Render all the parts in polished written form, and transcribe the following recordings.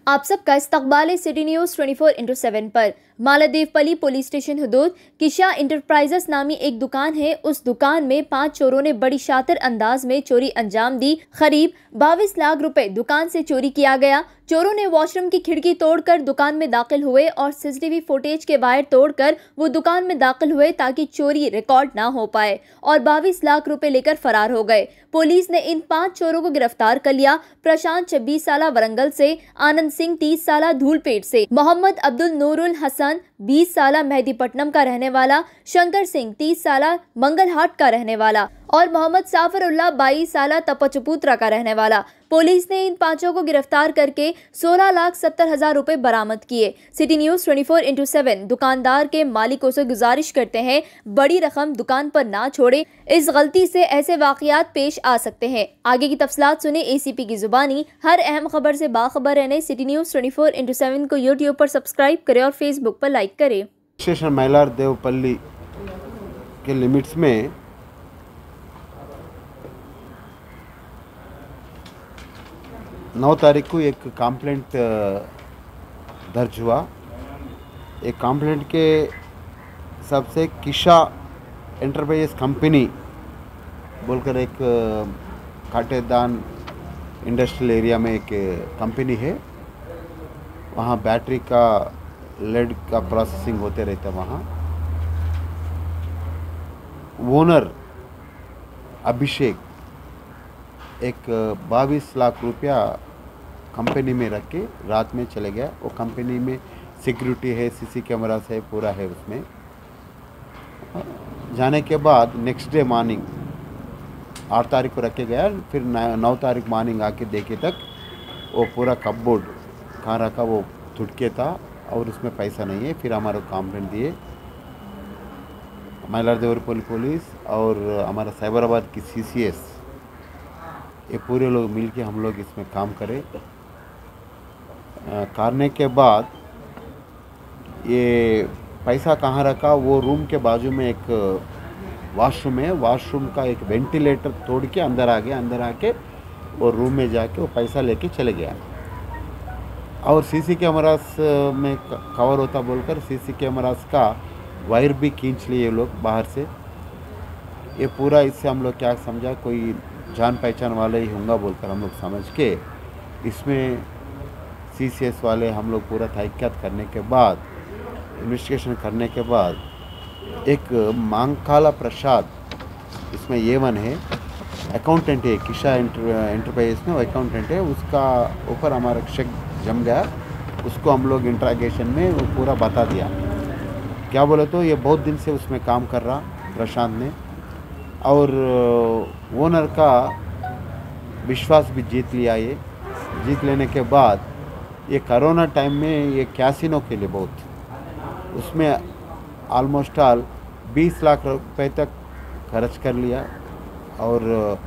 आप सबका इस्तकबाल सिटी न्यूज़ 24/7 पर। मालादेवपल्ली पुलिस स्टेशन हदूद किशा इंटरप्राइजेस नामी एक दुकान है। उस दुकान में 5 चोरों ने बड़ी शातिर अंदाज में चोरी अंजाम दी। करीब 22 लाख रुपए दुकान से चोरी किया गया। चोरों ने वॉशरूम की खिड़की तोड़कर दुकान में दाखिल हुए और सीसीटीवी फुटेज के वायर तोड़कर वो दुकान में दाखिल हुए ताकि चोरी रिकॉर्ड ना हो पाए और 22 लाख रुपए लेकर फरार हो गए। पुलिस ने इन 5 चोरों को गिरफ्तार कर लिया। प्रशांत 26 साल वरंगल से, आनंद सिंह 30 साल धूलपेट से, मोहम्मद अब्दुल नूरुल हसन 20 साल मेहदीपट्टनम का रहने वाला, शंकर सिंह 30 साल मंगलहाट का रहने वाला और मोहम्मद साफरुल्लाह 22 साल तपचपुत्रा का रहने वाला। पुलिस ने इन 5 को गिरफ्तार करके 16,70,000 रुपए बरामद किए। सिटी न्यूज़ 24/7 दुकानदार के मालिकों से गुजारिश करते हैं, बड़ी रकम दुकान पर ना छोड़े। इस गलती से ऐसे वाकयात पेश आ सकते हैं। आगे की तफसीलात सुने ACP की जुबानी। हर अहम खबर से बाखबर रहने सिटी न्यूज़ 24/7 को यूट्यूब पर सब्सक्राइब करें और फेसबुक पर लाइक करें। स्टेशन मैलारदेवपल्ली के लिमिट्स में 9 तारीख को एक कंप्लेंट दर्ज हुआ। एक कंप्लेंट के सबसे किशा एंटरप्राइजेस कंपनी बोलकर एक काटेदान इंडस्ट्रियल एरिया में एक कंपनी है। वहाँ बैटरी का लेड का प्रोसेसिंग होते रहता। वहाँ ओनर अभिषेक एक 22 लाख रुपया कंपनी में रख के रात में चले गया। वो कंपनी में सिक्योरिटी है, CC कैमरास है, पूरा है। उसमें जाने के बाद नेक्स्ट डे मॉर्निंग 8 तारीख को रखे गया। फिर 9 तारीख मॉर्निंग आके देखे तक वो पूरा कपबोर्ड कहाँ रखा वो टूट था और उसमें पैसा नहीं है। फिर हमारा कंप्लेंट दिए मैलारदेवपल्ली पुलिस और हमारा साइबराबाद की CCS, ये पूरे लोग मिलके हम लोग इसमें काम करें। करने के बाद ये पैसा कहाँ रखा, वो रूम के बाजू में एक वॉशरूम है। वॉशरूम का एक वेंटिलेटर तोड़ के अंदर आ गया। अंदर आके वो रूम में जाके वो पैसा लेके चले गया। और CC कैमरास में कवर होता बोलकर CC कैमरास का वायर भी खींच लिए ये लोग बाहर से। ये पूरा इससे हम लोग क्या समझा, कोई जान पहचान वाले ही होंगे बोलकर हम लोग समझ के इसमें CCS वाले हम लोग पूरा तहकीकात करने के बाद, इन्वेस्टिगेशन करने के बाद एक मांगकाला प्रसाद इसमें A1 है, अकाउंटेंट है, किशा एंटरप्राइजेस में अकाउंटेंट है। उसका ऊपर हमारा शक जम गया। उसको हम लोग इंट्रागेशन में वो पूरा बता दिया। क्या बोले तो ये बहुत दिन से उसमें काम कर रहा प्रशांत ने और ओनर का विश्वास भी जीत लिया। ये जीत लेने के बाद ये कोरोना टाइम में ये कैसीनो के लिए बहुत उसमें ऑलमोस्ट 20 लाख रुपए तक खर्च कर लिया और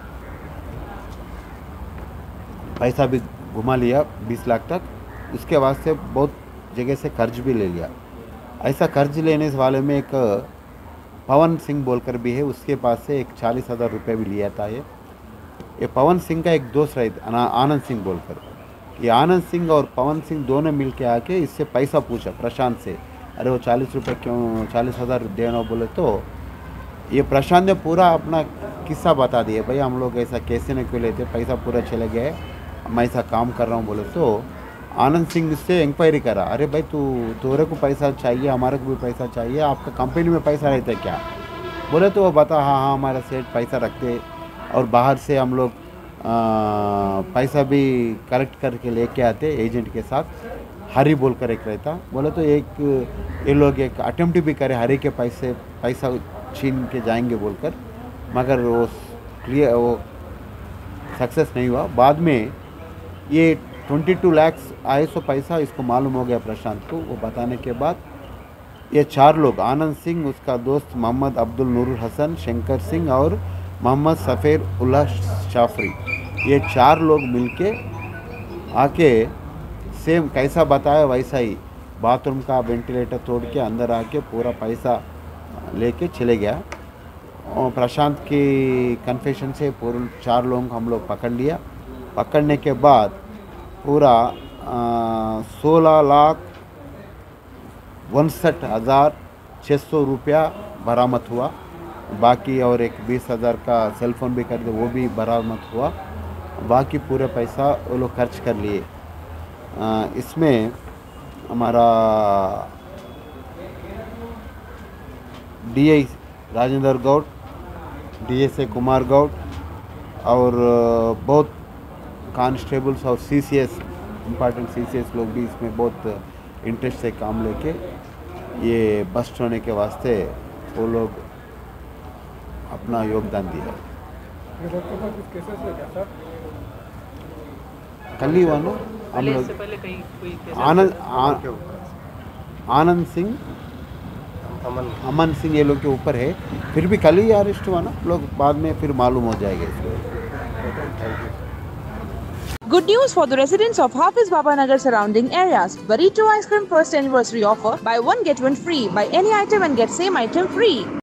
पैसा भी घुमा लिया 20 लाख तक। उसके वास्ते बहुत जगह से कर्ज भी ले लिया। ऐसा कर्ज लेने वाले में एक पवन सिंह बोलकर भी है, उसके पास से एक 40,000 रुपये भी लिया था। ये पवन सिंह का एक दोस्त रहे आनंद सिंह बोलकर। ये आनंद सिंह और पवन सिंह दोनों मिल के आके इससे पैसा पूछा प्रशांत से, अरे वो 40 रुपये क्यों 40,000 देना बोले तो ये प्रशांत ने पूरा अपना किस्सा बता दिया। भाई हम लोग ऐसा कैसे न क्यों लेते, पैसा पूरा चले गए, मैं ऐसा काम कर रहा हूँ बोले तो आनंद सिंह से इंक्वायरी करा, अरे भाई तोरे को पैसा चाहिए, हमारे को भी पैसा चाहिए, आपका कंपनी में पैसा रहता है क्या बोले तो वो बता, हाँ हमारा सेठ पैसा रखते और बाहर से हम लोग पैसा भी कलेक्ट करके लेके आते एजेंट के साथ। हरी बोलकर एक रहता बोले तो एक ये लोग एक अटेम्प्ट भी करे हरी के पैसा छीन के जाएंगे बोलकर, मगर वो क्लियर वो सक्सेस नहीं हुआ। बाद में ये 22 लाख आए सो पैसा इसको मालूम हो गया प्रशांत को। वो बताने के बाद ये 4 लोग आनंद सिंह, उसका दोस्त मोहम्मद अब्दुल नूरुल हसन, शंकर सिंह और मोहम्मद सफ़ेर उल्लाह शाफरी, ये 4 लोग मिलके आके सेम कैसा बताया वैसा ही बाथरूम का वेंटिलेटर तोड़ के अंदर आके पूरा पैसा लेके चले गया। और प्रशांत की कन्फेशन से पूरे 4 लोगों को हम लोग पकड़ लिया। पकड़ने के बाद पूरा 16,59,600 रुपया बरामद हुआ। बाकी और एक 20,000 का सेल फोन भी खरीदे, वो भी बरामद हुआ। बाकी पूरे पैसा वो लोग खर्च कर लिए। इसमें हमारा DI राजेंद्र गौड़, DSA कुमार गौड़ और बहुत कांस्टेबल्स और CCS इम्पॉर्टेंट CCS लोग भी इसमें बहुत इंटरेस्ट से काम लेके ये बस्ट होने के वास्ते वो लोग अपना योगदान दिया। कल ही हुआ ना हम लोग। आनंद सिंह, अमन सिंह ये लोग के ऊपर है। फिर भी कल ही अरेस्ट हुआ ना लोग, बाद में फिर मालूम हो जाएगा इसको। Good news for the residents of Hafiz Baba Nagar surrounding areas. Burrito ice cream first anniversary offer: buy one get one free. Buy any item and get same item free.